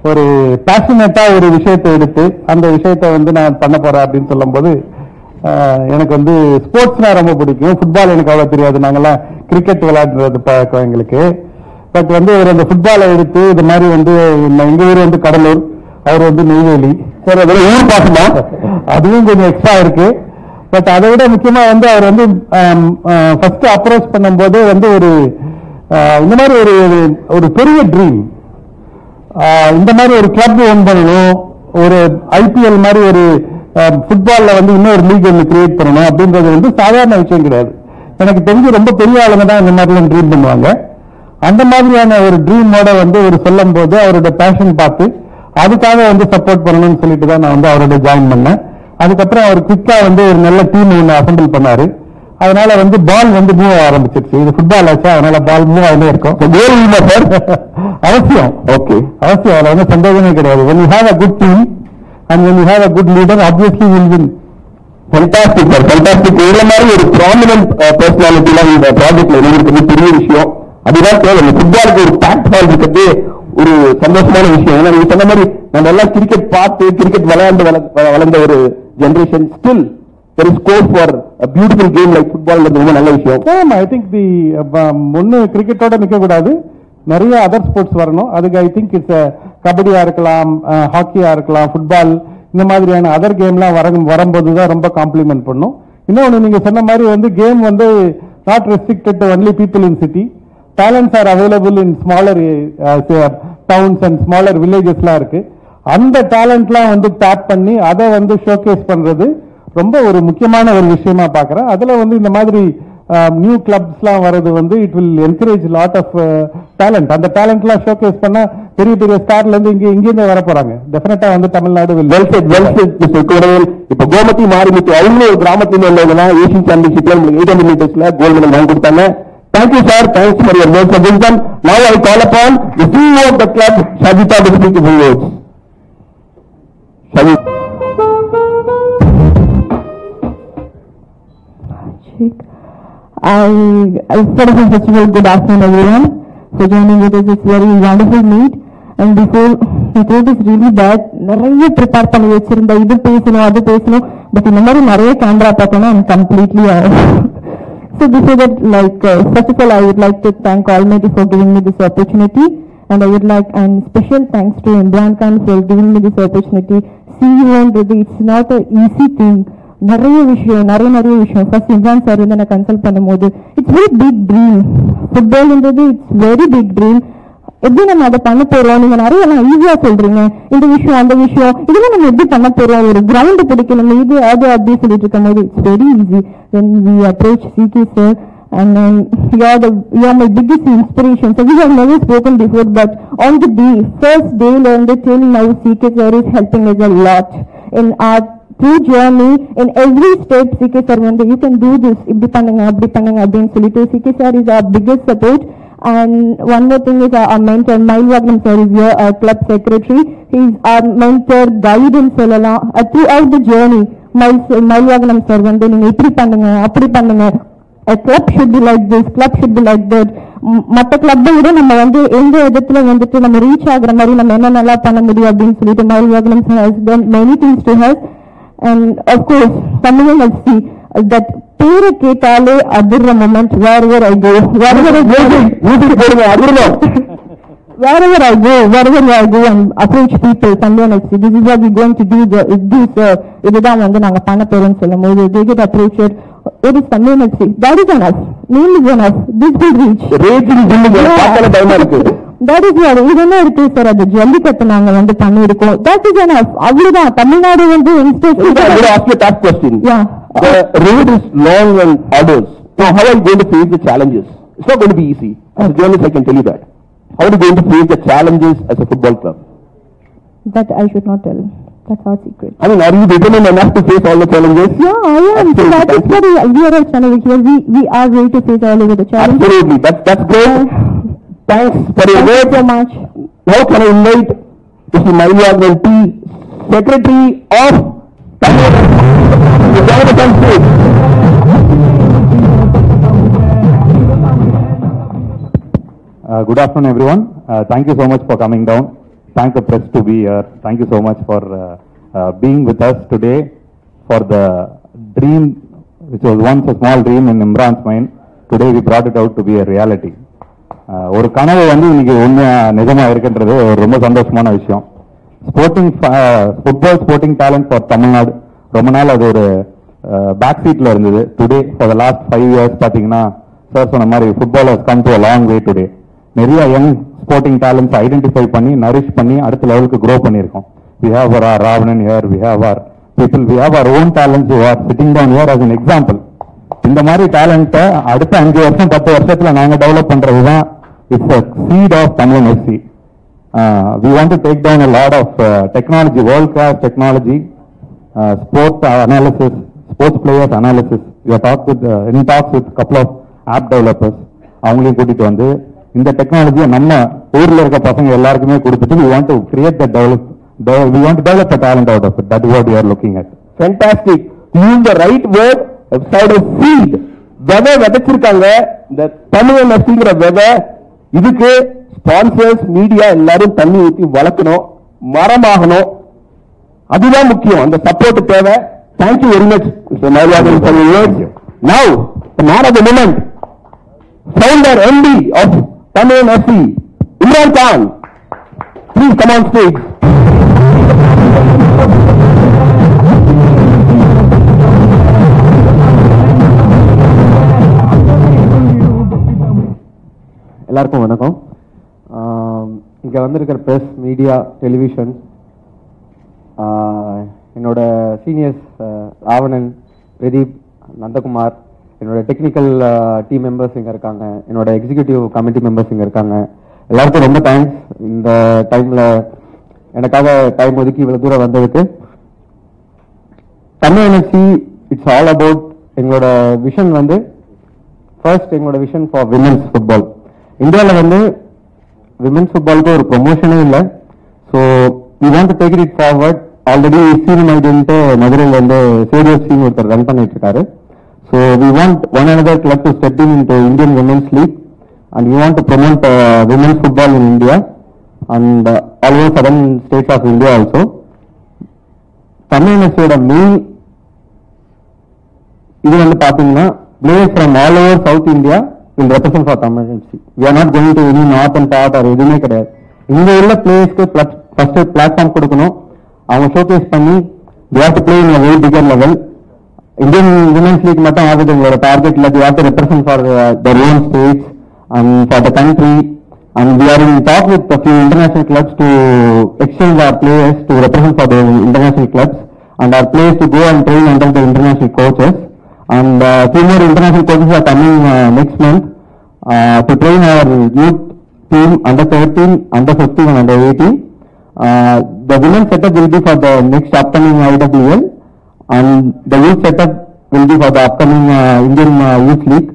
ஒரு பேஷனேட்டா ஒரு விஷயத்தை எடுத்து அந்த விஷயத்தை வந்து நான் பண்ண போறேன் அப்படின்னு சொல்லும் போது எனக்கு வந்து ஸ்போர்ட்ஸ்னா ரொம்ப பிடிக்கும். ஃபுட்பால் எனக்கு அவ்வளவு தெரியாது, நாங்கெல்லாம் கிரிக்கெட் விளையாடுறது பழக்கம் எங்களுக்கு. பட் வந்து அவர் அந்த ஃபுட்பாலை எடுத்து இது மாதிரி வந்து எங்க ஊர் வந்து கடலூர், அவர் வந்து நெய்வேலி, சரி அதில் ஊர் பாசமா அதுவும் கொஞ்சம் எக்ஸ்ட்ரா இருக்கு. பட் அதை விட முக்கியமா வந்து அவர் வந்து ஃபர்ஸ்ட் அப்ரோச் பண்ணும்போது வந்து ஒரு இந்த மாதிரி ஒரு பெரிய ட்ரீம், இந்த மாதிரி ஒரு கிளப் ஓன் பண்ணணும், ஒரு ஐபிஎல் மாதிரி ஒரு ஃபுட்பால்ல வந்து இன்னொரு லீக் ஒன்று கிரியேட் பண்ணணும் அப்படின்றது வந்து சாதாரண விஷயம் கிடையாது. எனக்கு தெரிஞ்சு ரொம்ப பெரிய ஆளுங்க தான் இந்த மாதிரிலாம் ட்ரீம் பண்ணுவாங்க. அந்த மாதிரியான ஒரு ட்ரீமோட வந்து ஒரு சொல்லும் போது அவரோட பேஷன் பார்த்து அதுக்காக வந்து சப்போர்ட் பண்ணணும்னு சொல்லிட்டு தான் நான் வந்து அவரோட ஜாயின் பண்ணேன். அதுக்கப்புறம் அவர் குவிக்கா வந்து ஒரு நல்ல டீம் ஒன்று அசம்பிள் பண்ணாரு. அதனால வந்து பால் வந்து மூவ் ஆரம்பிச்சிருச்சு. இது ஃபுட்பால் ஆச்சு, அதனால பால் மூவ் ஆகிட்டே இருக்கும். அவசியம், ஓகே அவசியம், அதுல வந்து சந்தேகமே கிடையாது. when you have a good team and when you have a good leader, obviously you will win. Fantastic sir, fantastic. இந்த மாதிரி ஒரு ப்ராமினன்ட் பர்சனாலிட்டிலாம் இந்த ப்ராஜெக்ட்ல இருக்கிறது பெரிய விஷயம். அதுதான் தேவை. ஃபுட்பாலுக்கு ஒரு பிளாட்ஃபார்ம் இருக்கிறது ஒரு சந்தோஷமான விஷயம். ஏன்னா நீங்க சொன்ன மாதிரி நம்ம எல்லாம் கிரிக்கெட் பார்த்து கிரிக்கெட் விளையாண்டு வளர்ந்த ஒரு generation. Still there is scope for a beautiful game like football. ரொம்ப நல்ல விஷயம். I think the ஒன்னு கிரிக்கெட்டோட நிக்க கூடாது, நிறைய அதர் ஸ்போர்ட்ஸ் வரணும். அதுக்கு ஐ திங்க் இட்ஸ் கபடியா இருக்கலாம், ஹாக்கியா இருக்கலாம், ஃபுட்பால், இந்த மாதிரியான அதர் கேம்லாம் வரும்போது தான் ரொம்ப காம்ப்ளிமெண்ட் பண்ணும். இன்னொன்று நீங்க சொன்ன மாதிரி வந்து கேம் வந்து not restricted to only people in city. Talents are available in smaller towns and smaller வில்லேஜஸ்லாம் இருக்கு. அந்த டேலண்ட்லாம் வந்து டேப் பண்ணி அதை வந்து ஷோகேஸ் பண்றது ரொம்ப ஒரு முக்கியமான ஒரு விஷயமா பாக்குறேன். அதுல வந்து இந்த மாதிரி நியூ கிளப்ஸ்லாம் வர்றது வந்து it will encourage lot of talent. அந்த டேலண்ட்லாம் ஷோகேஸ் பண்ணா பெரிய பெரிய ஸ்டார்ல இருந்து இங்கிருந்து வர போறாங்க. டெஃபினட்டா வந்து தமிழ்நாடு இப்ப கோமதி மாறிமிட்டு அவங்களும் ஒரு கிராமத்துல உள்ளவங்க ஏசியன் சாம்பியன்ஷிப்ல 800 மீட்டர்ஸ்ல கோல்டு மெடல் வாங்கி கொடுத்தாங்க. Thank you sir, thanks for your words of wisdom. Now I call upon the CEO of the club, Shajita, to speak a few words. Shajita. First of all, good afternoon everyone for joining with us. It's very wonderful meet. And before it is really bad, நிறைய prepare பண்ணி வச்சிருந்த இது பேசணும் அது பேசணும், but இந்த மாதிரி நிறைய கேமரா பார்க்கணும் and completely so before that, like first of all I would like to thank Almighty for giving me this opportunity, and I would like and special thanks to Imran Khan for giving me this opportunity. CEO and it's not an easy thing. நிறைய விஷயம் first Imran sir வந்து நான் consult பண்ணும்போது it's very big dream. ஃபுட்பால்ன்றது it's very big dream. எப்படி நம்ம அதை பண்ண போறோம், நீங்க நிறைய எல்லாம் ஈஸியா சொல்றீங்க, இந்த விஷயம் அந்த விஷயம் இதெல்லாம் நம்ம எப்படி பண்ண போறோம், ஒரு கிரவுண்ட் பிடிக்கணும் இது அது அப்படின்னு சொல்லிட்டு இருக்கும் போது it's very easy. When we approach CK sir, and then you are my biggest inspiration. So we have never spoken before, but on the day, first day learned till now, CK sir is helping us a lot in our through journey. In every step CK sir when you can do this, இப்படி பண்ணுங்க அப்படி பண்ணுங்க அப்படின்னு சொல்லிட்டு CK sir is our biggest support. And one more thing is our mentor Mailwagnam sir is here, our club secretary. He is our mentor, guide and சொல்லலாம் throughout the journey. Mailwagnam sir வந்து நீங்க இப்படி பண்ணுங்க அப்படி பண்ணுங்க, a club should be like this, club should be like that. மற்ற கிளப்பை விட நம்ம வந்து எந்த இடத்துல வந்துட்டு நம்ம ரீச் ஆகுற மாதிரி நம்ம என்ன நல்லா பண்ண முடியும் அப்படின்னு சொல்லிட்டு Mailwagnam sir has done many things to us. And of course Thamizhan FC, that பேரை கேட்டாலே அதிர்ற moment. wherever I go and approach people, Thamizhan FC, this is what we going to do, இதுதான் வந்து நாங்க பண்ண போறோம்னு சொல்லும்போது they get approached, it is Thamizhan FC, that is enough, name is enough, this will reach that is what இது என்ன இருக்கு sir, அது ஜல்லிக்கட்டு நாங்க வந்து பண்ணிருக்கோம், that is enough, அவ்வளவுதான். தமிழ்நாடு வந்து the road is long and arduous. So how are you going to face the challenges? It's not going to be easy. As a journalist I can tell you that. How are you going to face the challenges as a football club? That I should not tell. That's our secret. I mean, are you determined enough to face all the challenges? Yeah, I am. So that is what we are at Chennai here. We are ready to face all of the challenges. Absolutely. That's great. Thanks for your work. Thank you so much. Now can I invite Mr. Mailwagnam P, Secretary of Good afternoon everyone. Thank you so much for coming down. thank the press to be here. Thank you so much for being with us today for the dream, which was once a small dream in Imran's mind. Today we brought it out to be a reality. ஒரு கனவு வந்து இன்னைக்கு உண்மையா நிஜமா இருக்குன்றது ஒரு ரொம்ப சந்தோஷமான விஷயம். Football sporting talent for Tamil Nadu ரொம்ப நாள் அது ஒரு பேக் சீட்ல இருந்தது. Today for the last 5 years பாத்தீங்கன்னா சார் சொன்ன மாதிரி football has come to a long way today. நிறைய யங் ஸ்போர்ட்டிங் டேலண்ட்ஸ் ஐடென்டிஃபை பண்ணி நரிஷ் பண்ணி அடுத்த லெவலுக்கு க்ரோ பண்ணியிருக்கோம். We have our Ravanan here, we have our people, we have our own talents who are sitting down here as an example. இந்த மாதிரி டேலண்ட்டை அடுத்த 5 வருஷம் 10 வருஷத்துல நாங்க டெவலப் பண்றதுதான் it's a seed of Thamizhan FC. We want to take down a lot of technology, world class technology, sport analysis, sports players analysis. We are in talks with couple of app developers. அவங்களையும் கூட்டிட்டு வந்து இந்த டெக்னாலஜியை நம்ம ஊர்ல இருக்க பசங்க எல்லாருக்குமே கொடுத்துட்டு we want to create the we want to develop a talent out of it. That is what we are looking at. Fantastic. Use the right word outside of seed. விதை விதைச்சிருக்காங்க. இந்த தமிழன் எஃப்சிங்கிற விதை இதுக்கு ஸ்பான்சர்ஸ் மீடியா எல்லாரும் தண்ணி ஊற்றி வளர்க்கணும், மரமாகணும். அதுதான் முக்கியம். அந்த சப்போர்ட் தேவை. Thank you very much Now the man of the moment, founder MD of Thamizhan FC, Imran Khan, please come on stage. எல்லாருக்கும் வணக்கம். இங்கே வந்திருக்கிற ப்ரெஸ், மீடியா, டெலிவிஷன், என்னோட சீனியர்ஸ் ராவணன், பிரதீப், நந்தகுமார், என்னோட டெக்னிக்கல் டீம் மெம்பர்ஸ் இங்கே இருக்காங்க, என்னோட எக்ஸிக்யூட்டிவ் கமிட்டி மெம்பர்ஸ் இங்கே இருக்காங்க. எல்லாருக்கும் ரொம்ப தேங்க்ஸ் இந்த டைமில் எனக்காக டைம் ஒதுக்கி இவ்வளோ தூரம் வந்ததுக்கு. Thamizhan FC it's all about எங்களோட விஷன் வந்து ஃபர்ஸ்ட் எங்களோட விஷன் ஃபார் விமென்ஸ் ஃபுட்பால். இந்தியாவில் வந்து விமென்ஸ் ஃபுட்பாலுக்கு ஒரு ப்ரொமோஷனே இல்லை. So we want to take it forward. Already சீனிமைடுன்ட்டு மதுரையில் வந்து சேடிஎஃப்சின்னு ஒருத்தர் ரன் பண்ணிட்டு இருக்காரு. So we want one another club to step in into Indian Women's League and we want to promote women's football in India and all over southern states of India also. Thamizhan FC ஓட main இது வந்து பார்த்தீங்கன்னா players from all over South India will represent for Thamizhan FC. We are not going to any northern part or எதுவுமே கிடையாது. இங்க உள்ள பிளேயர்ஸ்க்கு first platform கொடுக்கணும். அவங்க ஷோகேஸ் பண்ணி they have to play in a very bigger level. Indian Women's League மட்டும் ஆகுது எங்களோட டார்கெட் இல்லை. they have to represent for their own states and for the country, and we are in talk with a few international clubs to exchange our players to represent for the international clubs and our players to go and train under the international coaches. And few more international coaches are coming next month to train our youth team under 13, under 15 and under 18. The women's setup will be for the next upcoming IWL and the youth setup will be for the upcoming Indian Youth League.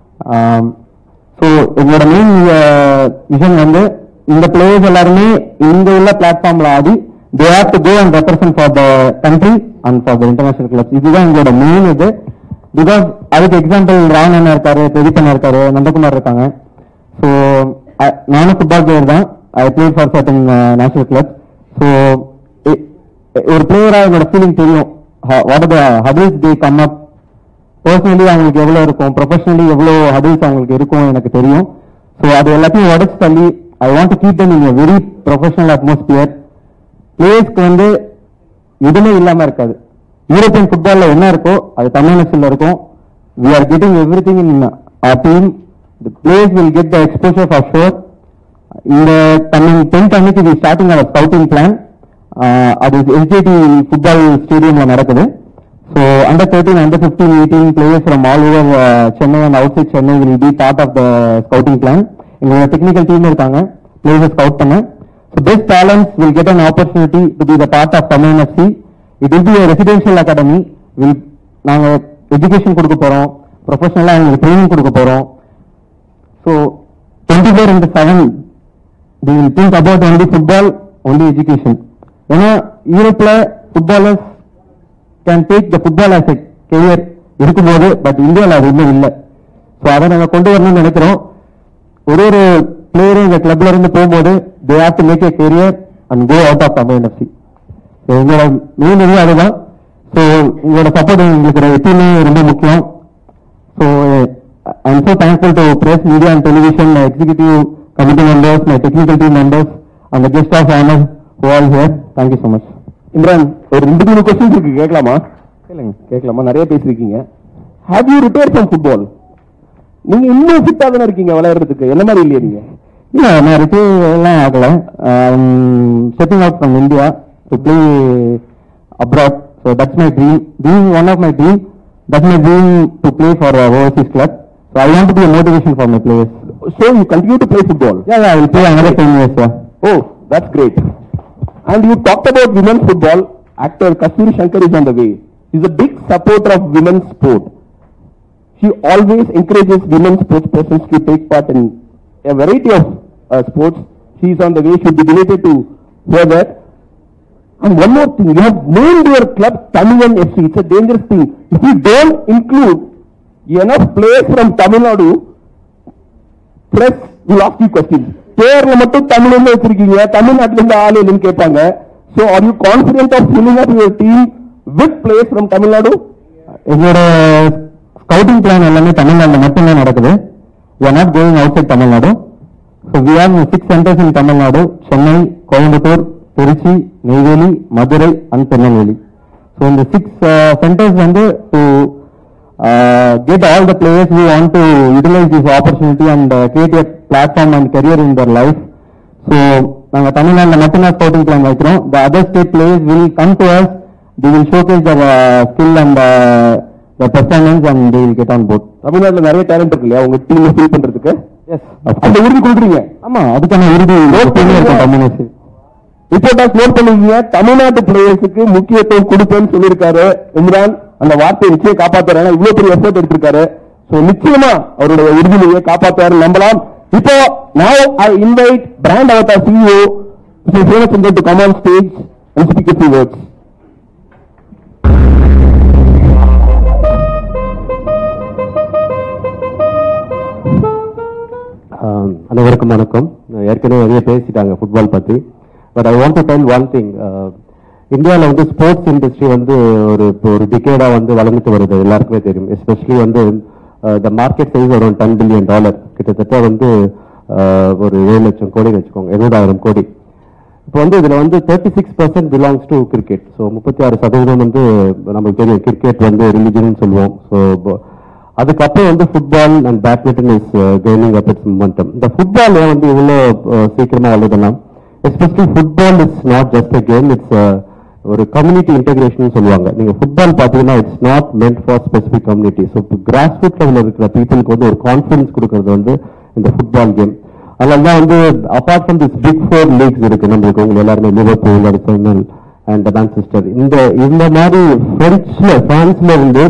So எங்களோட main vision வந்து இந்த players எல்லாருமே இங்க உள்ள பிளாட்ஃபார்ம்ல ஆடி they have to go and represent for the country and for the international clubs. இதுதான் எங்களோட மெயின் இது. பிகாஸ் அதுக்கு எக்ஸாம்பிள் ராவணன் இருக்காரு, பிரதீபன் இருக்காரு, நந்தகுமார் இருக்காங்க. ஸோ நானும் ஃபுட்பால் பிளேயர் தான். I play for certain national club. So ஒரு பிளேயராக என்னோட ஃபீலிங் தெரியும். What are the hurdles they come up. Personally அவங்களுக்கு எவ்வளோ இருக்கும், ப்ரொஃபஷனலி எவ்வளோ ஹடில்ஸ் அவங்களுக்கு இருக்கும் எனக்கு தெரியும். ஸோ அது எல்லாத்தையும் உடச்சு தள்ளி I want to keep them in a very professional atmosphere. பிளேயர்ஸ்க்கு வந்து எதுவுமே இல்லாமல் இருக்காது. யூரோப்பியன் ஃபுட்பாலில் என்ன இருக்கோ அது Thamizhan FC இருக்கும். We are getting everything in our team. The players will get the exposure for sure. இந்த கம்மிங் 10th அன்னைக்கு we starting our scouting plan. அது எஸ்ஜேடி ஃபுட்பால் ஸ்டேடியம்ல நடக்குது. So under 13, under 15, 18 players from all over Chennai and outside Chennai will be part of the scouting plan. எங்களோட technical team இருக்காங்க players scout பண்ண. So best talents will get an opportunity to be the part of Thamizhan FC. It will be a residential academy. நாங்கள் education கொடுக்க போகிறோம், ப்ரொஃபஷனலாக எங்களுக்கு training கொடுக்க போகிறோம். So 24/7 they will think about only football, only education. ஏன்னா யூரோப்பில் footballers can take the football as a career இருக்கும்போது, பட் இந்தியாவில் அது இன்னும் இல்லை. ஸோ அதை நாங்கள் கொண்டு வரணும்னு நினைக்கிறோம். ஒரு பிளேயரும் இந்த கிளப்ல இருந்து போகும்போது they have to make a career and go out of Tamil FC. So எங்களோட மெயின் இது அதுதான். ஸோ உங்களோட சப்போர்ட் எங்களுக்கு எப்பயுமே ரொம்ப முக்கியம். So I am so thankful to press media and television, my executive committee members, my technical team members and guest of honour who all here. Thank you so much. Imran, ஒரு 2-3 கொஸ்டின்ஸ் இருக்கு, கேட்கலாமா? கேட்கலாமா? நிறைய பேசிருக்கீங்க. Have you retired from football? நீங்க இன்னும் ஃபிட்டா தானே இருக்கீங்க விளையாடுறதுக்கு, என்ன மாதிரி இல்லையா நீங்க? இல்ல, நான் ரிட்டையர் எல்லாம் ஆகல. Stepping out from India to play abroad. So that's my dream. Being one of my dream, that's my dream to play for overseas club. So I want to be a motivation for my players. So you continue to play football? Yeah, I will play another 10 years, sir. Oh, that's great. And you talked about women's football. Actor Kasturi Shankar is on the way. He's a big supporter of women's sport. She always encourages women sports persons to take part in a variety of sports. She is on the way. She will be delighted to hear that. And one more thing, you have named your club Thamizhan FC. It's a dangerous thing. If you don't include enough players from Tamil Nadu, press will ask you questions. பேர்ல மட்டும் தமிழ்ல வச்சிருக்கீங்க, தமிழ்நாட்டுல இருந்து ஆளு இல்லைன்னு கேட்பாங்க. So are you confident of filling up your team with players from Tamil Nadu? எங்களோட ஸ்கவுட்டிங் பிளான் எல்லாமே தமிழ்நாடுல மட்டும்தான் நடக்குது. We are not going outside Tamil Nadu. So we have 6 centers in Tamil Nadu: Chennai, Coimbatore, Tiruchi, Neyveli, Madurai and Tirunelveli. So in the 6 centers வந்து to get all the players who want to utilize this opportunity and create a platform and career in their life. So நாங்க தமிழ்நாடுல மட்டும்தான் scouting plan வைக்கிறோம். The other state players will come to us. They will showcase their skill and the performance and they will get on board. தமிழ்நாட்டுல நிறைய talent இருக்கு இல்லையா உங்க டீம்ல ஃபில் பண்றதுக்கு? எஸ், அந்த உறுதி கொடுக்குறீங்க. ஆமா, அதுக்கான உறுதி தமிழ்நாடு. ரிப்போர்ட்டர்ஸ் நோட் பண்ணிக்கீங்க, தமிழ்நாட்டு பிளேயர்ஸுக்கு முக்கியத்துவம் கொடுப்பேன்னு சொல்லியிருக்காரு இம்ரான். அந்த வார்த்தையை நிச்சயம் காப்பாத்துறாரு. இவ்வளவு பெரிய எஃபர்ட் எடுத்திருக்காரு. சோ நிச்சயமா அவருடைய உறுதிமொழியை காப்பாற்றுவாரு நம்பலாம். இப்போ now I invite Brand Avatar CEO Mr. Thamizhan to come on stage and speak a few words. அனைவருக்கும் வணக்கம். ஏற்கனவே நிறைய பேசிட்டாங்க ஃபுட்பால் பத்தி. But I want to tell one thing. இந்தியாவில் வந்து ஸ்போர்ட்ஸ் இண்டஸ்ட்ரி வந்து ஒரு டிகேடா வந்து வளர்ந்துட்டு வருது, எல்லாருக்குமே தெரியும். எஸ்பெஷலி வந்து த மார்க்கெட் சைஸ் ஒரு $10 billion, கிட்டத்தட்ட வந்து ஒரு 7 லட்சம் கோடி வச்சுக்கோங்க, 70,000 கோடி. இப்போ வந்து இதுல வந்து 36% பிலாங்ஸ் டு கிரிக்கெட். ஸோ 36% வந்து நமக்கு தெரியும் கிரிக்கெட் வந்து ரிலிஜன் சொல்லுவோம். ஸோ அதுக்கப்புறம் வந்து football and badminton is gaining up its momentum. இந்த ஃபுட்பால் வந்து இவ்வளோ சீக்கிரமா வளர்தலாம். Especially football it's not just a game, it's ஒரு கம்யூனிட்டி இன்டெகிரேஷன் சொல்லுவாங்க. நீங்க ஃபுட்பால் பாத்தீங்கன்னா it's not meant for specific community. So grass root லெவலில் இருக்கிற பீப்புளுக்கு வந்து ஒரு கான்ஃபிடன்ஸ் கொடுக்கறது வந்து இந்த ஃபுட்பால் கேம். அதனால்தான் வந்து apart from this big 4 leagues இருக்கு நம்மளுக்கு, உங்களுக்கு எல்லாருமே லிவர்பூல், அர்சனல் அண்ட் மான்செஸ்டர். இந்த மாதிரி பிரான்ஸ்ல இருந்து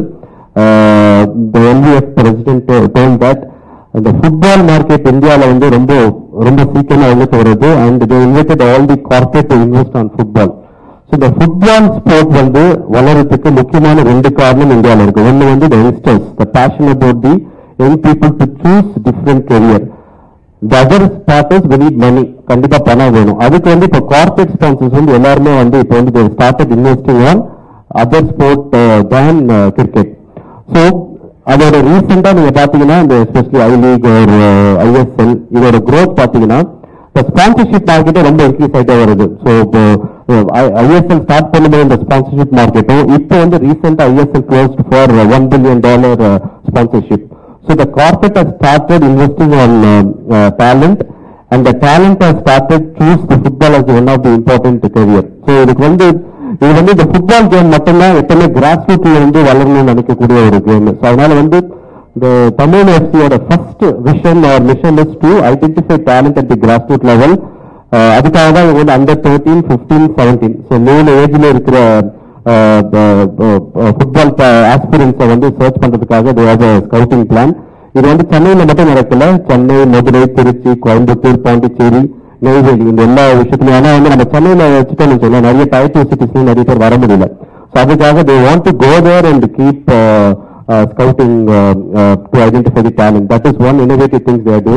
the LVF president told that the football market இந்தியாவில் வந்து ரொம்ப சீக்கிரமா வளர்த்து வருது. and they invited all the corporate to invest on football. so the football sport வந்து வளர்றதுக்கு முக்கியமான 2 காரணம் இந்தியாவில் இருக்கு. ஒன்னு வந்து the youngsters, the passion about the young people to choose different career. the other part is we need money, கண்டிப்பா பணம் வேணும். அதுக்கு வந்து இப்போ corporate sponsors வந்து எல்லாருமே வந்து இப்போ வந்து they started investing on other sport than cricket. So அதோட ரீசெண்டா நீங்க பாத்தீங்கன்னா இந்த எஸ்பெஷலி ஐ லீக் ஒரு ISL இதோட க்ரோத் பாத்தீங்கன்னா இந்த ஸ்பான்சர்ஷிப் மார்க்கெட்டே ரொம்ப இன்க்ரீஸ் ஆகிட்டே வருது. ஸோ இப்போ ISL ஸ்டார்ட் பண்ணும்போது இந்த ஸ்பான்சர்ஷிப் மார்க்கெட்டும் இப்போ வந்து ரீசெண்டா ISL closed for $1 billion sponsorship. So the corporate has started investing on talent and the talent has started choose the football as one of the important career. So இதுக்கு வந்து இது வந்து இந்த ஃபுட்பால் கேம் மட்டும்தான் எப்பவுமே கிராஸ் ரூட்ல இருந்து வளரணும்னு நினைக்கக்கூடிய ஒரு கேம். ஸோ அதனால வந்து இந்த தமிழ் எஃப்சியோட first vision or mission is to identify talent at the grass root level. அதுக்காக தான் இவங்க வந்து under 13, 15, 17 ஸோ 3 ஏஜ்ல இருக்கிற ஃபுட்பால் ஆஸ்பிரன்ஸை வந்து சர்ச் பண்றதுக்காக they have a scouting plan. இது வந்து சென்னையில மட்டும் நடக்கல, சென்னை, மதுரை, திருச்சி, கோயம்புத்தூர், பாண்டிச்சேரி, நெய்வேலி இந்த எல்லா விஷயத்துலயும். ஆனா வந்து நம்ம சென்னையில வச்சுட்டோம்னு சொல்ல நிறைய டைப் 2 சிட்டிஸ்லயும் நிறைய பேர் வர முடியல. ஸோ அதுக்காக they want to go there and keep scouting to identify the talent. That is one innovative thing they are doing.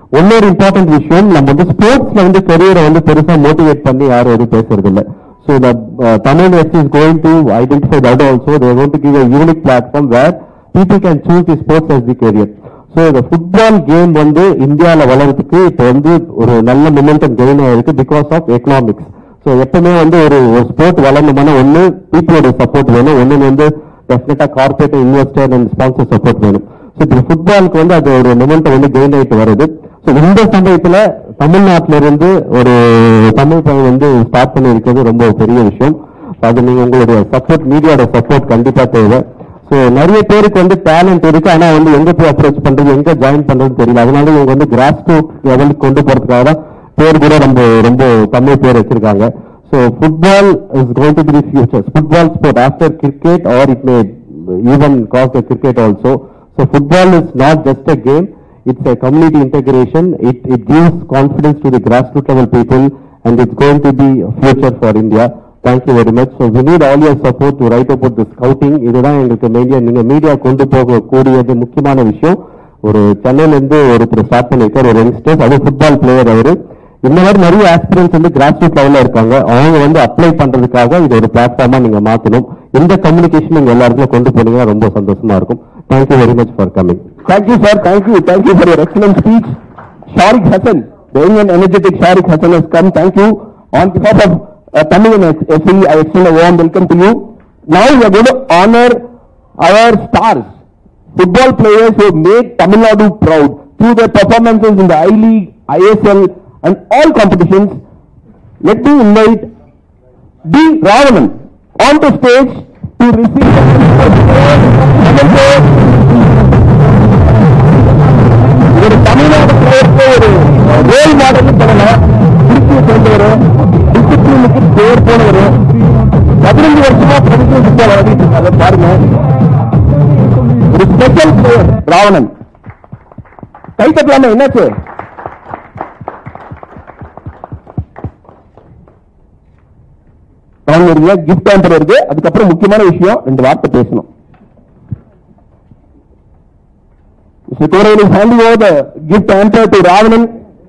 இன்னொரு இம்பார்ட்டன்ட் விஷயம், நம்ம வந்து ஸ்போர்ட்ஸ்ல வந்து கரியரை வந்து பெருசா மோட்டிவேட் பண்ணி யாரும் எதுவும் பேசுறது இல்லை. So the Tamil FC is going to identify that also. They are going to give a unique platform where people can choose the sports as the career. So the football game வந்து இந்தியால வளர்றதுக்கு இப்போ வந்து ஒரு நல்ல momentum gain ஆயிருக்கு because of economics. So எப்பவுமே வந்து ஒரு ஸ்போர்ட் வளரணும்னா ஒன்று பீப்புளோட சப்போர்ட் வேணும், ஒன்று வந்து டெஃபினட்டா corporate investor and sponsor support வேணும். ஸோ இப்போ ஃபுட்பாலுக்கு வந்து அது ஒரு மொமெண்டம் வந்து கெயின் ஆயிட்டு வருது. ஸோ இந்த சமயத்துல தமிழ்நாட்டில இருந்து ஒரு தமிழ் பையன் வந்து ஸ்டார்ட் பண்ணி இருக்கிறது ரொம்ப பெரிய விஷயம். அது நீங்க உங்களுடைய சப்போர்ட், மீடியாவோட சப்போர்ட் கண்டிப்பா தேவை. ஸோ நிறைய பேருக்கு வந்து டேலண்ட் இருக்கு, ஆனா வந்து எங்க போய் அப்ரோச் பண்றது, எங்க ஜாயின் பண்றதுன்னு தெரியல. அதனால இவங்க வந்து கிராஸ் ரூட் லெவலுக்கு கொண்டு போறதுக்காக தான் பேர் கூட நம்ம ரொம்ப தமிழ் பேர் வச்சிருக்காங்க. So football is going to be the future. Football sport after cricket or it may even cross the cricket also. So football is not just a game. It's a community integration. It gives confidence to the grassroots level people, and it's going to be a future for India. Thank you very much. So we need all your support to write about the scouting. இதுதான் எங்களுக்கு நீங்க media கொண்டு போக கூடியது முக்கியமான விஷயம். ஒரு சென்னையில இருந்து ஒருத்தர் ஸ்டார்ட் பண்ணிருக்காரு, ஒரு யங்ஸ்டர்ஸ், அது ஃபுட்பால் பிளேயர். அவரு இந்த மாதிரி நிறைய ஆஸ்பிரன்ஸ் வந்து கிராஸ்ரூட் லெவல்ல இருக்காங்க. அவங்க வந்து அப்ளை பண்றதுக்காக இது ஒரு பிளாட்ஃபார்மா நீங்க மாத்தணும். இந்த கம்யூனிகேஷன் நீங்க எல்லா இடத்துல கொண்டு போனீங்கன்னா ரொம்ப சந்தோஷமா இருக்கும். Thank you very much for coming. Thank you, sir. Thank you for your excellent speech. Sharik Hassan, the young and energetic Sharik Hassan has come. Thank you. On behalf of Thamizhan FC, I extend a warm welcome to you. Now we are going to honor our stars, football players who have made Tamil Nadu proud through their performances in the I-League, ISL and all competitions. Let me invite D. Ravanan onto stage to receive ஒரு தமிழ்நாடு பிளேயருக்கு ஒரு role model சொல்லலாம். திருச்சியை சேர்ந்தவர், டிசிப்ளினுக்கு பேர் போனவர், 15 வருஷமா professional football விளையாடிட்டு இருக்காரு. பாருங்க, ஒரு ஸ்பெஷல் பிளேயர் ராவணன். கை தட்டலாமா? என்னாச்சு? கிஃப்ட் ஆம்பர் இருக்கு. அதுக்கப்புறம் முக்கியமான விஷயம், 2 வார்த்தை பேசணும். Mr. Korail is handing over the gift hamper to Ravanan.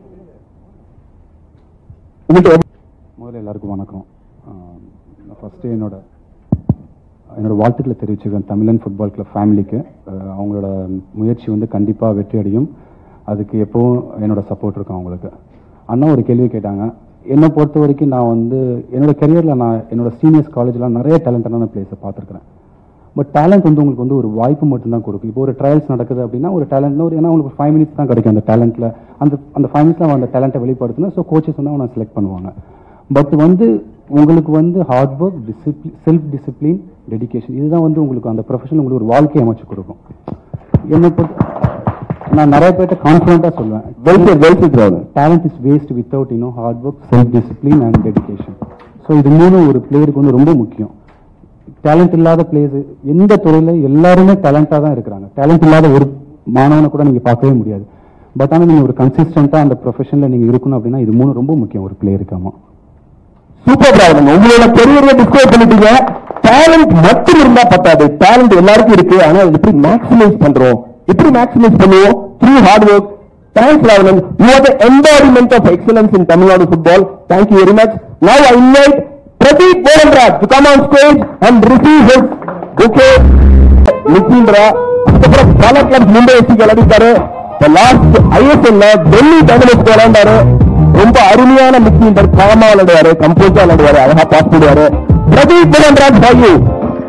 முதல்ல எல்லாருக்கும் வணக்கம். ஃபர்ஸ்ட் என்னோட வாழ்த்துக்களை தெரிவிச்சுக்கிறேன் தமிழன் ஃபுட்பால் கிளப் ஃபேமிலிக்கு. அவங்களோட முயற்சி வந்து கண்டிப்பாக வெற்றி அடையும். அதுக்கு எப்பவும் என்னோட சப்போர்ட் இருக்கும் அவங்களுக்கு. அண்ணா ஒரு கேள்வி கேட்டாங்க. என்னை பொறுத்த வரைக்கும் நான் வந்து என்னோட கெரியரில் நான் என்னோட சீனியர்ஸ் காலேஜில் நிறைய டேலண்டான பிளேஸை பார்த்துருக்குறேன். பட் டேலண்ட் வந்து உங்களுக்கு வந்து ஒரு வாய்ப்பு மட்டும்தான் கொடுக்கும். இப்போ ஒரு ட்ரையல்ஸ் நடக்குது அப்படின்னா ஒரு டேலண்ட்னா ஏன்னா உங்களுக்கு 5 minutes தான் கிடைக்கும். அந்த டேலண்ட்டில் அந்த 5 minutes அந்த டேலண்ட்டை வெளிப்படுத்தணும். ஸோ கோச்சஸ் வந்து அவனை செலக்ட் பண்ணுவாங்க. பட் வந்து உங்களுக்கு வந்து hard work, self discipline, dedication, இதுதான் வந்து உங்களுக்கு அந்த ப்ரொஃபஷன் உங்களுக்கு ஒரு வாழ்க்கையை அமைச்சு கொடுக்கும். என்னை நான் நிறைய பேர்ட்ட கான்ஃபிடென்ட்டாக சொல்லுவேன், talent is waste without hard work, self discipline and dedication. So இது 3 ஒரு பிளேயருக்கு வந்து ரொம்ப முக்கியம். டேலண்ட் இல்லாத பிளேயர்ஸ் எந்த துறையில எல்லாருமே டேலண்டாக தான் இருக்கிறாங்க. டேலண்ட் இல்லாத ஒரு மாணவனை கூட நீங்க பார்க்கவே முடியாது. பட் ஆனால் நீங்க ஒரு கன்சிஸ்டன்டா அந்த ப்ரொஃபஷன்ல நீங்க இருக்கணும் அப்படின்னா இது 3 ரொம்ப முக்கியம் ஒரு பிளேயருக்கு. ஆமா, சூப்பர் பிராப்ளம். உங்களோட கெரியரை டிஸ்கவர் பண்ணிட்டீங்க. டேலண்ட் மட்டும் இருந்தா பத்தாது. டேலண்ட் எல்லாருக்கும் இருக்கு. ஆனா எப்படி மேக்ஸிமைஸ் பண்றோம், எப்படி மேக்ஸிமைஸ் பண்ணுவோம்? Through hard work. Thanks, Ravanan. You are the embodiment of excellence in Tamil Nadu football. Thank you very much. Now I invite Pradeep Bolandraj to come on stage and receive his bouquet. Nitindra, அதுக்கப்புறம் பல clubs Mumbai எஃப்சிக்கு விளையாடிட்டாரு. Last ஐஎஸ்எல்ல டெல்லி டேனியல்ஸ்க்கு விளையாண்டாரு. ரொம்ப அருமையான midfielder, gamma விளையாடுவாரு, கம்போஸா விளையாடுவாரு, அழகா பாஸ் போடுவாரு. Pradeep Polanraj for you.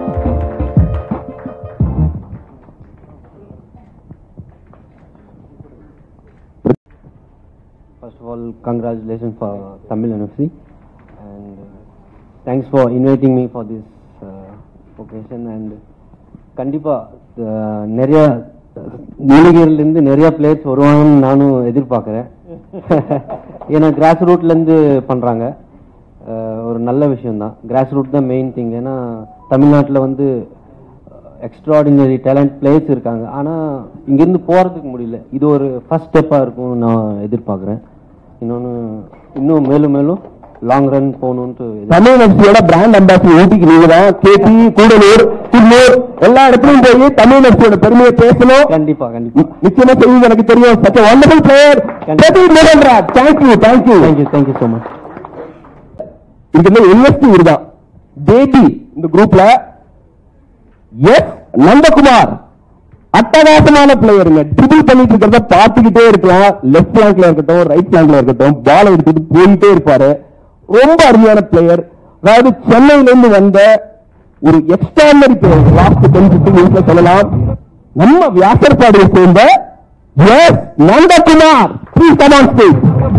First of all, congratulations for Thamizhan FC and thanks for inviting me for this occasion. And கண்டிப்பா நிறைய நீலகிரிலேருந்து நிறைய பிளேயர்ஸ் வருவாங்கன்னு நானும் எதிர்பார்க்குறேன். ஏன்னா கிராஸ் ரூட்லேருந்து பண்ணுறாங்க, ஒரு நல்ல விஷயம்தான். கிராஸ் ரூட் தான் மெயின் திங். ஏன்னா தமிழ்நாட்டில் வந்து எக்ஸ்ட்ராடினரி டேலண்ட் பிளேயர்ஸ் இருக்காங்க, ஆனால் இங்கேருந்து போகிறதுக்கு முடியல. இது ஒரு ஃபர்ஸ்ட் ஸ்டெப்பாக இருக்கும்னு நான் எதிர்பார்க்குறேன். இன்னொன்று இன்னும் மேலும் மேலும் லாங் ரன் போகணும்னு. தமிழ் எஃப்சியோட பிராண்ட் அம்பாசிடர் ஊட்டிக்கு நீங்க தான். கேபி, கூடலூர், குன்னூர் எல்லா இடத்துலயும் போய் தமிழ் எஃப்சியோட பெருமையை பேசணும். கண்டிப்பா கண்டிப்பா நிச்சயமா செய்யுங்க. எனக்கு தெரியும். such a wonderful player. Thank you so much. இதுல இன்வெஸ்ட் இதுதான் பேபி இந்த குரூப்ல. எஸ் நந்தகுமார் அட்டகாசமான பிளேயருங்க. ட்ரிபிள் பண்ணிட்டு இருக்கிறத பார்த்துக்கிட்டே இருக்கலாம். லெஃப்ட் பிளாங்க்ல இருக்கட்டும், ரைட் பிளாங்க்ல இருக்கட்டும், பால் எடுத்துட்டு போயிட்டே இருப்பாரு. ரொம்ப அருமையான பிளேயர். அதாவது சென்னையில இருந்து வந்த ஒரு எக்ஸ்ட்ராடனரி பிளேயர். லாஸ்ட் 10-15 மினிட்ஸ்ல சொல்லலாம். நம்ம வியாசர்பாடியை சேர்ந்த S Nandakumar. Please come on stage.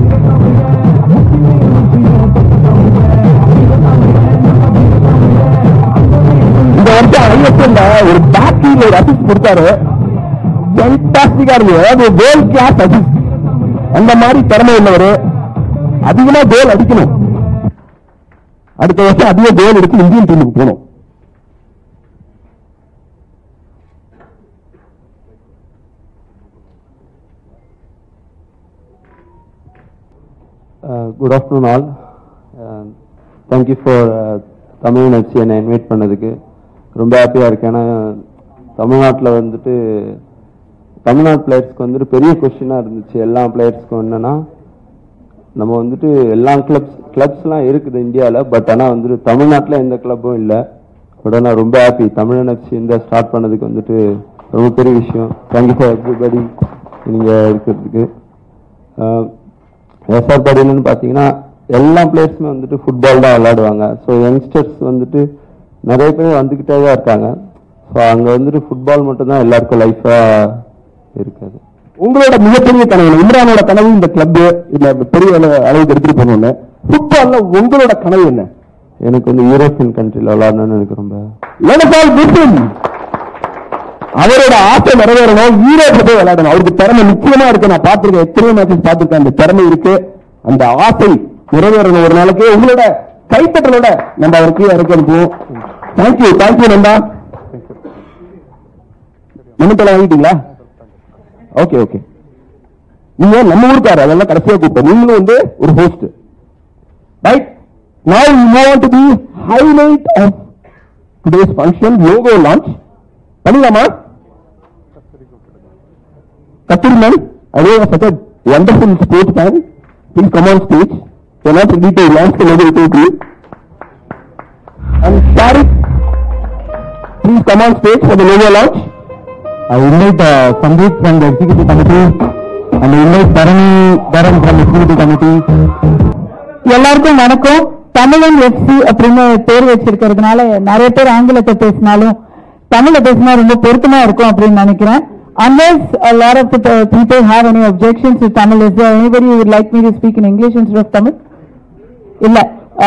இந்த வருஷம் ஐஎஸ்எல்ல ஒரு பேட்டிங்ல ஒரு அசிஸ்ட் கொடுத்தாரு. ஃபேண்டாஸ்டிக்கா இருந்தது. அதாவது கோல் கிளாஸ் அசிஸ்ட். அந்த மாதிரி திறமை உள்ளவர். அதிகமா கோல் அடிக்கணும். அடுத்த வருஷம் அதிக கோல் எடுத்து இந்தியன் டீமுக்கு போகணும். Good afternoon all. Thank you for Tamil FC என்னை இன்வைட் பண்ணதுக்கு ரொம்ப ஹாப்பியாக இருக்கேன். ஏன்னா தமிழ்நாட்டில் வந்துட்டு தமிழ்நாடு பிளேயர்ஸ்க்கு வந்துட்டு பெரிய கொஸ்டினாக இருந்துச்சு. எல்லா பிளேயர்ஸ்க்கும் என்னன்னா, நம்ம வந்துட்டு எல்லா கிளப்ஸ்லாம் இருக்குது இந்தியாவில். பட் ஆனால் வந்துட்டு தமிழ்நாட்டில் எந்த கிளப்பும் இல்லை. பட் ஆனால் ரொம்ப ஹாப்பி தமிழ் எஃப்சி இந்த ஸ்டார்ட் பண்ணதுக்கு வந்துட்டு ரொம்ப பெரிய விஷயம். தேங்க்யூ ஃபார் எவ்ரிபடி நீங்கள் இருக்கிறதுக்கு. எஸ்ஆர் படியிலன்னு பார்த்தீங்கன்னா எல்லா பிளேயர்ஸுமே வந்துட்டு ஃபுட்பால் தான் விளையாடுவாங்க. ஸோ யங்ஸ்டர்ஸ் வந்துட்டு நிறைய பேர் வந்துக்கிட்டே தான் இருக்காங்க. ஸோ அங்கே வந்துட்டு ஃபுட்பால் மட்டும்தான் எல்லாருக்கும் லைஃபாக இருக்காது. உங்களோட மிகப்பெரிய கனவு, இம்ரானோட கனவு இந்த கிளப் இந்த பெரிய அளவுக்கு எடுத்துட்டு போகணும்னு. ஃபுட்பால்ல உங்களோட கனவு என்ன? எனக்கு வந்து யூரோப்பியன் கண்ட்ரியில் விளையாடணும்னு எனக்கு ரொம்ப. அவரோட ஆசை நிறைவேறணும். யூரோப்ல போய் விளையாடணும். அவருக்கு திறமை நிச்சயமா இருக்கு. நான் பார்த்திருக்கேன், எத்தனையோ மேட்சஸ் பார்த்திருக்கேன். அந்த திறமை இருக்கு. அந்த ஆசை நிறைவேறணும் ஒரு நாளைக்கு. உங்களோட கைத்தட்டலோட நம்ம அவருக்கு இறக்கி அனுப்புவோம். தேங்க்யூ நந்தா. நிமித்தல வாங்கிட்டீங்களா? ஓகே. நீங்க நம்ம ஊருக்காரு, அதெல்லாம் கடைசியா கூப்பிட்டோம். நீங்களும் வந்து ஒரு host. Right now we move on to the highlight of today's function, logo launch. பண்ணிடலாமா? கத்திரிமன், I know such a wonderful sports fan. Please come on stage. You're not ready to launch the logo to you. And Tariq, please come on stage for the logo launch. I invite Sandeep from the executive committee and I invite Dharan from the executive committee. எல்லாருக்கும் வணக்கம். தமிழன் FC அப்படின்னு பேர் வச்சிருக்கிறதுனால நிறைய பேர் ஆங்கிலத்தை பேசினாலும் தமிழ பேசினா ரொம்ப பொருத்தமா இருக்கும் அப்படின்னு நினைக்கிறேன். Unless a lot of people have any objections to Tamil, is there anybody who would like me to speak in English instead of Tamil? Illa.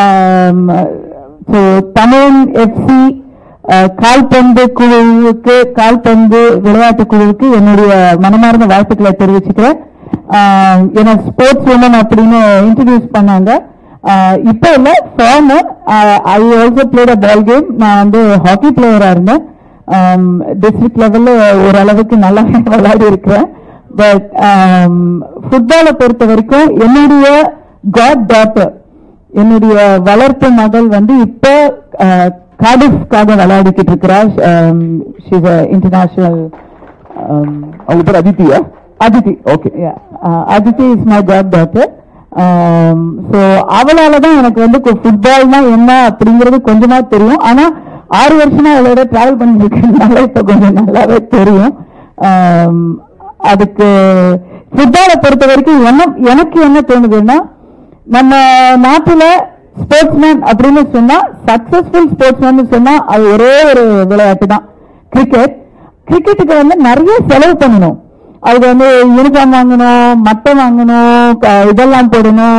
So Thamizhan FC கால்பந்து குழுவுக்கு, கால்பந்து விளையாட்டு குழுவுக்கு என்னுடைய மனமார்ந்த வாழ்த்துக்களை தெரிவிச்சுக்கிறேன். என்ன ஸ்போர்ட்ஸ் உமன் அப்படின்னு இன்ட்ரடியூஸ் பண்ணாங்க. இப்ப இல்ல, former. I also played a ball game. நான் வந்து ஹாக்கி பிளேயரா இருந்தேன். டிஸ்ட்ரிக்ட் லெவல்ல ஓரளவுக்கு நல்லா விளையாடி இருக்கிறேன். பட் ஃபுட்பாலை பொறுத்த வரைக்கும் என்னுடைய காட் டாட்டர், என்னுடைய வளர்ப்பு மகள் வந்து இப்ப கார்டிஃப்காக விளையாடிக்கிட்டு இருக்கிறார். She's international. அவங்க பேர் Adithya? Adithi. Okay. Adithi is my goddaughter. So அவளாலதான் எனக்கு வந்து ஃபுட்பால்னா என்ன அப்படிங்கிறது கொஞ்சமா தெரியும். ஆனா 6 வருஷமா அவளோட டிராவல் பண்ணிட்டு இருக்கிறதுனால இப்ப கொஞ்சம் நல்லாவே தெரியும். அதுக்கு ஃபுட்பாலை பொறுத்த வரைக்கும் எனக்கு என்ன தோணுதுன்னா, நம்ம நாட்டுல ஸ்போர்ட்ஸ்மேன் அப்படின்னு சொன்னா, சக்சஸ்ஃபுல் ஸ்போர்ட்ஸ்மேன் சொன்னா அது ஒரே ஒரு விளையாட்டு தான், கிரிக்கெட். கிரிக்கெட்டுக்கு வந்து நிறைய செலவு பண்ணணும். அதுக்கு வந்து யூனிஃபார்ம் வாங்கணும், மட்டை வாங்கணும், இதெல்லாம் போடணும்,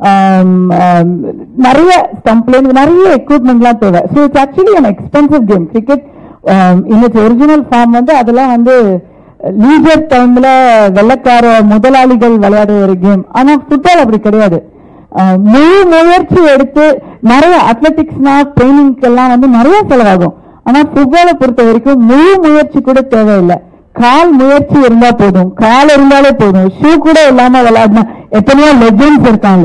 நிறைய ஸ்டம்ப்ல நிறைய எக்யூப்மெண்ட்லாம் தேவை. So it's actually an expensive game. Cricket in its original form வந்து அதெல்லாம் வந்து லீஜர் டைம்ல வெள்ளக்கார முதலாளிகள் விளையாடுற ஒரு கேம். ஆனா ஃபுட்பால் அப்படி கிடையாது. முழு முயற்சி எடுத்து நிறைய அத்லெட்டிக்ஸ்னா ட்ரைனிங்க்கு எல்லாம் வந்து நிறைய செலவாகும். ஆனா ஃபுட்பாலை பொறுத்த வரைக்கும் முழு முயற்சி கூட தேவையில்லை. கால் முயற்சி இருந்தா போதும், கால் இருந்தாலே போதும். ஷூ கூட இல்லாம விளையாடினா எத்தனையோ லெஜெண்ட்ஸ் இருக்காங்க.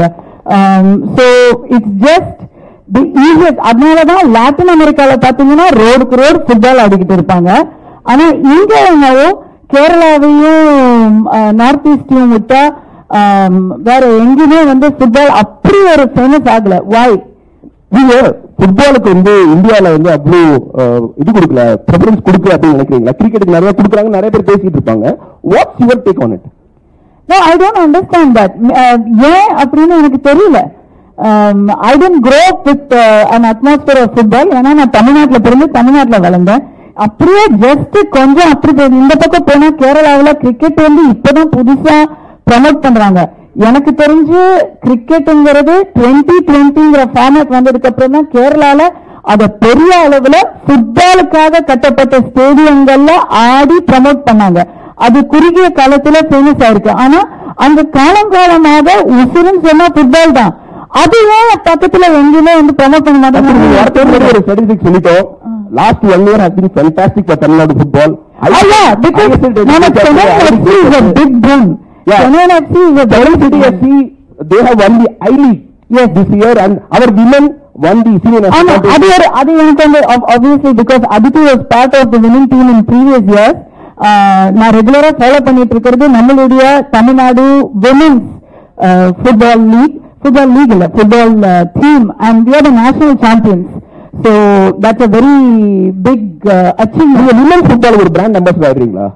So it's just the easiest. அதனாலதான் லாட்டின் அமெரிக்கால பாத்தீங்கன்னா ரோடுக்கு ரோடு ஃபுட்பால் ஆடிக்கிட்டு இருப்பாங்க. ஆனா இங்க என்னவோ கேரளாவையும் நார்த் ஈஸ்டையும் விட்டா வேற எங்கேயுமே வந்து ஃபுட்பால் அப்படி ஒரு ஃபேமஸ் ஆகல. வாய் ஃபுட்பாலுக்கு வந்து இந்தியால வந்து அவ்வளவு இது கொடுக்கல, ப்ரெஃபரன்ஸ் கொடுக்கல அப்படின்னு நினைக்கிறீங்களா? கிரிக்கெட்டுக்கு நிறைய கொடுக்குறாங்க, நிறைய பேர் பேசிட்டு இருப்பாங்க. What's your take on it? No, I don't understand that. ஏன் அப்படின்னு எனக்கு தெரியல. I didn't grow up with an atmosphere of football. ஏன்னா நான் தமிழ்நாட்டில் பிறந்து தமிழ்நாட்டில் வளர்ந்தேன். அப்படியே ஜஸ்ட் கொஞ்சம் அப்படி இந்த பக்கம் போனா கேரளாவில் கிரிக்கெட் வந்து இப்பதான் புதுசா ப்ரமோட் பண்றாங்க. எனக்கு தெரிஞ்சு கிரிக்கெட்டுங்கிறது 2020ங்கிற ஃபார்மேட் வந்ததுக்கு அப்புறம் தான் கேரளால அத பெரிய அளவுல ஃபுட்பாலுக்காக கட்டப்பட்ட ஸ்டேடியங்கள்ல ஆடி ப்ரமோட் பண்ணாங்க. அது குறுகிய காலத்துல ஃபேமஸ் ஆயிருக்கு. ஆனா அந்த காலங்காலமாக உசுருன்னு சொன்னா ஃபுட்பால் தான். அது ஏன் பக்கத்துல எங்கேயுமே வந்து ப்ரமோட் பண்ண மாட்டாங்க? ஒரு ஸ்டாட்டிஸ்டிக்ஸ் சொல்லிட்டோம். Last 1 year has been fantastic for Tamil Nadu football. Because Chennai FC is a big boom. Chennai FC is a very city FC. They have won the I-League this year and our women won the senior national championship. அது எனக்கு obviously because Aditi was part of the winning team in previous years. நான் ரெகுலரா follow பண்ணிட்டு இருக்கிறது நம்மளுடைய Tamil Nadu women's football league இல்ல football team and we are the national champions. So that's a very big achievement. Women's football ஒரு brand ambassador ஆயிடுறீங்களா?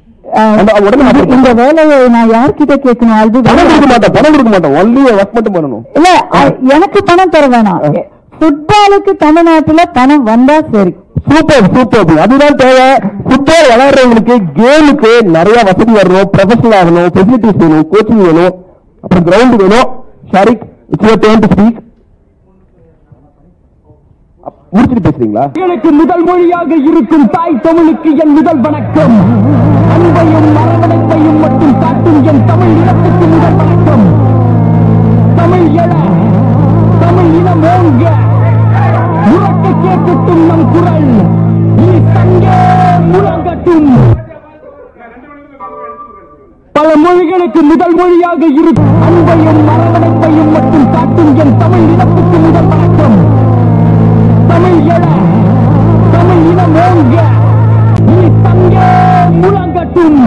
இந்த வேலையை நான் யார்கிட்ட கேட்கணும்? அது பணம் கொடுக்க மாட்டோம், ஒன்லி ஒர்க் மட்டும் பண்ணணும். இல்ல எனக்கு பணம் தர வேணாம். ஃபுட்பாலுக்கு தமிழ்நாட்டுல பணம் வந்தா சரி. சூப்பர். அதுதான் தேவை. ஃபுட்பால் விளையாடுறவங்களுக்கு கேமுக்கு நிறைய வசதி வரணும், ப்ரொஃபஷனல் ஆகணும், ஃபெசிலிட்டிஸ் வேணும், கோச்சிங் வேணும், அப்புறம் கிரவுண்ட் வேணும். Shariq, it's your turn to speak. முடிச்சுட்டு பேசுறீங்களா? எனக்கு முதல் மொழியாக இருக்கும் தாய் தமிழுக்கு என் முதல் வணக்கம். அன்பையும் அரவணைப்பையும் மட்டும் காட்டும் என் தமிழ் இனத்துக்கு முதல் வணக்கம். தமிழ் எழ, தமிழ் இனம் ஓங்க, உறக்க கேட்கட்டும் நம் குரல், இனி தங்கே முழங்கட்டும். பல மொழிகளுக்கு முதல் மொழியாக இருக்கும் அன்பையும் அரவணைப்பையும் மட்டும் காட்டும் என் தமிழ் இனத்துக்கு முதல் வணக்கம். தமிழ் எழ, தமிழ் இனம் ஓங்க, இனி தங்கே முழங்கட்டும்.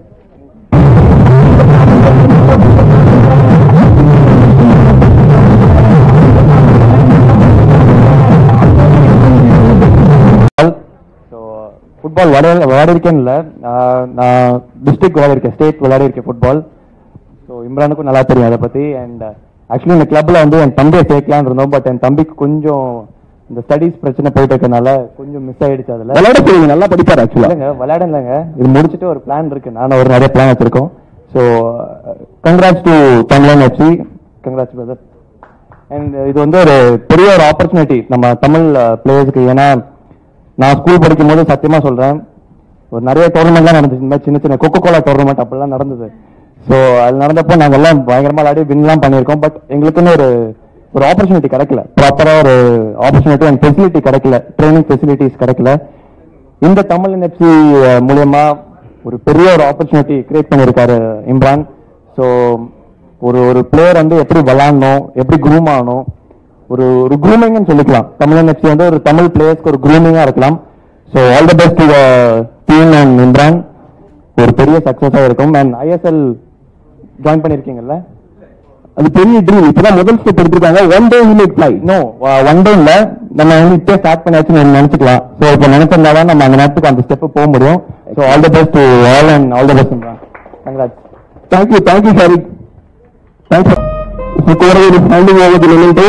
ஃபுட்பால் விளையாடிருக்கேன் இல்லை, நான் டிஸ்ட்ரிக்ட் விளையாடிருக்கேன், ஸ்டேட் விளையாடிருக்கேன் ஃபுட்பால். ஸோ இம்ரானுக்கும் நல்லா தெரியும் அதை பற்றி. அண்ட் ஆக்சுவலி இந்த கிளப்பில் வந்து என் தம்பியை சேர்க்கலான்னு இருந்தோம். பட் என் தம்பிக்கு கொஞ்சம் இந்த ஸ்டடீஸ் பிரச்சனை போயிட்டு இருக்கனால கொஞ்சம் மிஸ் ஆயிடுச்சு. அதில் விளையாட நல்லா படிப்பார். ஆக்சுவலாக விளையாடலைங்க, இது முடிச்சுட்டு ஒரு பிளான் இருக்கு. நானும் ஒரு நிறைய பிளான் வச்சிருக்கோம். So congrats to Tamizhan FC, congrats brother. And இது வந்து ஒரு பெரிய ஒரு ஆப்பர்ச்சுனிட்டி நம்ம தமிழ் பிளேயர்ஸ்க்கு. ஏன்னா நான் ஸ்கூல் படிக்கும் போது சத்தியமா சொல்றேன், ஒரு நிறைய டோர்னமெண்ட்லாம் நடந்துச்சு. இந்த மாதிரி சின்ன சின்ன கோகோ-கோலா டோர்னமெண்ட் அப்படிலாம் நடந்தது. ஸோ அது நடந்தப்போ நாங்கள் எல்லாம் பயங்கரமா விளையாடி வின்லாம் பண்ணியிருக்கோம். பட் எங்களுக்குன்னு ஒரு ஆப்பர்ச்சுனிட்டி கிடைக்கல, ப்ராப்பரா ஒரு ஆப்பர்ச்சுனிட்டி அண்ட் ஃபெசிலிட்டி கிடைக்கல, ட்ரைனிங் ஃபெசிலிட்டிஸ் கிடைக்கல. இந்த தமிழன் FC மூலமா ஒரு பெரிய ஒரு ஆப்பர்ச்சுனிட்டி கிரியேட் பண்ணியிருக்காரு இம்ரான். ஸோ ஒரு பிளேயர் வந்து எப்படி விளையாடணும், எப்படி க்ரூம் ஆகணும், ஒரு க்ரூமிங்னு சொல்லிக்கலாம். தமிழன் FC வந்து ஒரு தமிழ் பிளேயர்ஸ்க்கு ஒரு க்ரூமிங்கா இருக்கலாம். So all the best to the team and Imran. ஒரு பெரிய சக்சஸா இருக்கும். அண்ட் ISL ஜாயின் பண்ணிருக்கீங்கல்ல, அது பெரிய ட்ரீம். இப்பதான் முதல் ஸ்டெப் எடுத்துருக்காங்க. One day we make fly. No, one day இல்ல, நம்ம வந்து இப்பே ஸ்டார்ட் பண்ணியாச்சுன்னு நினைச்சுக்கலாம். ஸோ இப்போ நினைச்சிருந்தாதான் நம்ம அந்த நேரத்துக்கு அந்த ஸ்டெப் போக முடியும். So all the best to all and all the best Imran. Congrats. Thank you Shariq. Thanks for handing over the memento.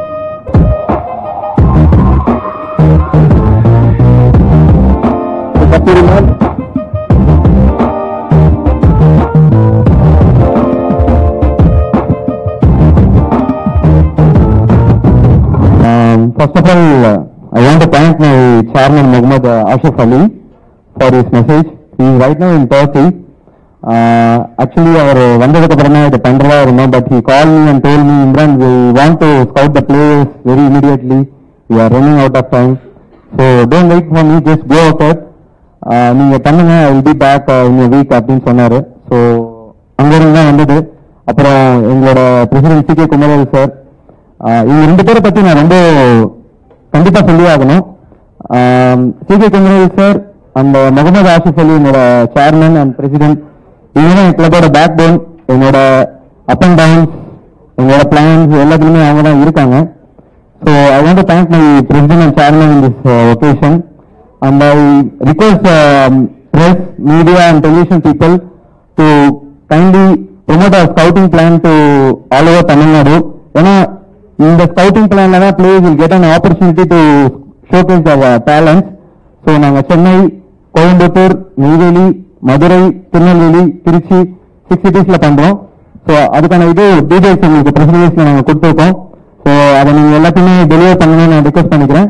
First of all, I want to thank my chairman Muhammad Ashraf Ali for his message. He is right now in Turkey. Actually, our vandadukku appuram idu pandra irundom, but he called me and told me, Imran, we want to scout the players very immediately. We are running out of time. So don't wait for me, just go ahead. நீங்க பண்ணுங்க, I will be back in a week அப்படின்னு சொன்னாரு. So அங்க இருந்து தான் வந்தது. அப்புறம் எங்களோட president C K Kumaravel sir. இவங்க 2 பேரை பத்தி நான் ரொம்ப கண்டிப்பா சொல்லி ஆகணும். சி கே குமரவேல் சார் அந்த முகமது ஆஷிஃப் அலி என்னோட சேர்மன் அண்ட் பிரசிடென்ட். இவங்க என் கிளப்போட பேக் போன். என்னோட அப் அண்ட் டவுன்ஸ், எங்களோட பிளான்ஸ் எல்லாத்துலயுமே அவங்க தான் இருக்காங்க. So I want to thank my president and chairman in this occasion. And I request press, media and television people to kindly promote our scouting plan to all over Tamil Nadu. In the scouting plan, players will get an opportunity to showcase their talents. So, நாங்க Chennai, Coimbatore, Neyveli, Madurai, Tirunelveli, Trichy 6 cities பண்றோம். So அதுக்கான details உங்களுக்கு பிரசிடென்ட்ஸ்ல நாங்கள் கொடுத்துருக்கோம். So அதை நீங்கள் எல்லாத்தையுமே டெலிவர் பண்ணணும்னு நான் ரிக்வெஸ்ட் பண்ணிக்கிறேன்.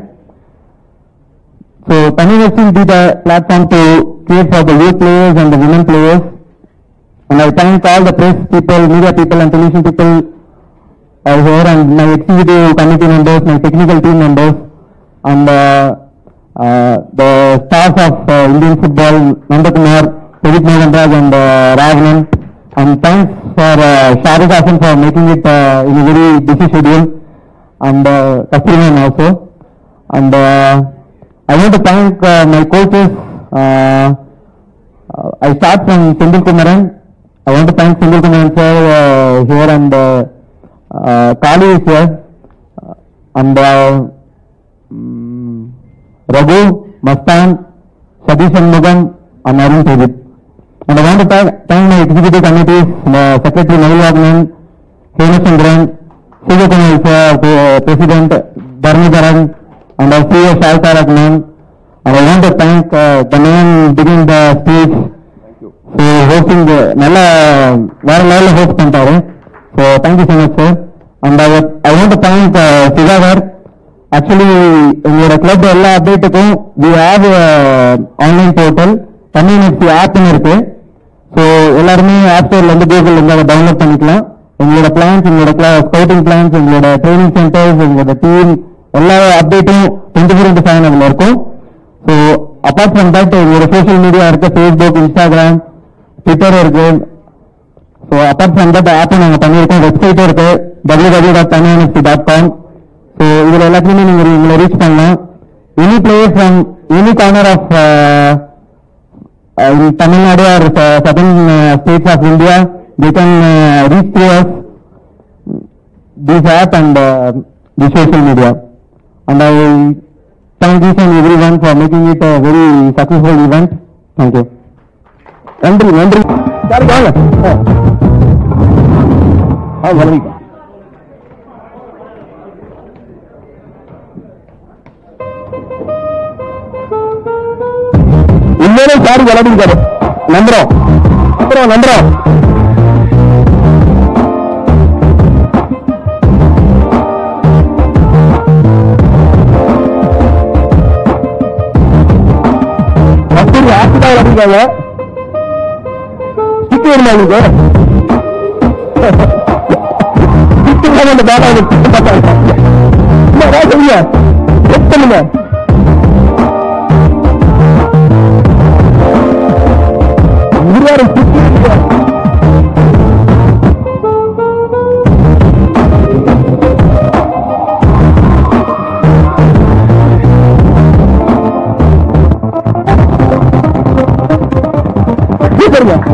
So Tamil FC will be the platform to create for the youth players and the women players. And I thank all the press people, media people and television people are here, and my executive committee members, my technical team members, and the stars of Indian football, Nandakumar, Pradeep Mohanraj and Raghavan. And thanks for Shahrukh Hassan for making it in a very busy schedule, and Kastriman also. And I want to thank my coaches. I start from Sindhu Kumaran. I want to thank Sindhu Kumaran sir here, and Kali is here, and Raghu, Mastan, Satish Shanmugam, and Arun Pujit. And I want to thank my executive committees, Secretary Navil, Hemachandran, Sindhu Kumaran sir, President Dharmadharan, and our CEO Shalta Ragman. And I want to thank the man beginning the speech. So hosting நல்ல வேற லெவல்ல host பண்ணிட்டாரு. So thank you so much sir. And I want to thank Sivagar. Actually எங்களோட club எல்லா அப்டேட்டுக்கும் we have online portal Tamil FC app இருக்கு. So எல்லாருமே app ஸ்டோர்ல இருந்து கூகுள்ல இருந்து அதை டவுன்லோட் பண்ணிக்கலாம். எங்களோட பிளான்ஸ், எங்களோட ஸ்கவுட்டிங் பிளான்ஸ், எங்களோட ட்ரைனிங் சென்டர்ஸ், எங்களோட டீம் எல்லா அப்டேட்டும் 24/7 அதுல இருக்கும். ஸோ அப்பார்ட் ஃப்ரம் தட் எங்களோட சோஷியல் மீடியா இருக்கு, ஃபேஸ்புக், இன்ஸ்டாகிராம், ட்விட்டர் இருக்கு. ஸோ அப்பார்ட் ஃப்ரம் தட் ஆப்பை நாங்கள் பண்ணியிருக்கோம். வெப்சைட்டும் இருக்கு www.tamilnfc.com. ஸோ இதுல எல்லாத்தையுமே நீங்க எங்களை ரீச் பண்ணலாம். Any player from any corner of Tamil Nadu or southern states of India, they can reach through us, this app and the social media. And I thank each and everyone for making it a very successful event. Thank you. நன்றி. Sir வாங்க. வணக்கம். இன்னொரு sir விளையாடிருக்காரு. நம்புறோம். விளையாடிருக்காங்க. Stick இருந்தாங்க அந்த பேட்டா சொல்லுங்க, check பண்ணுங்க. சரிங்க.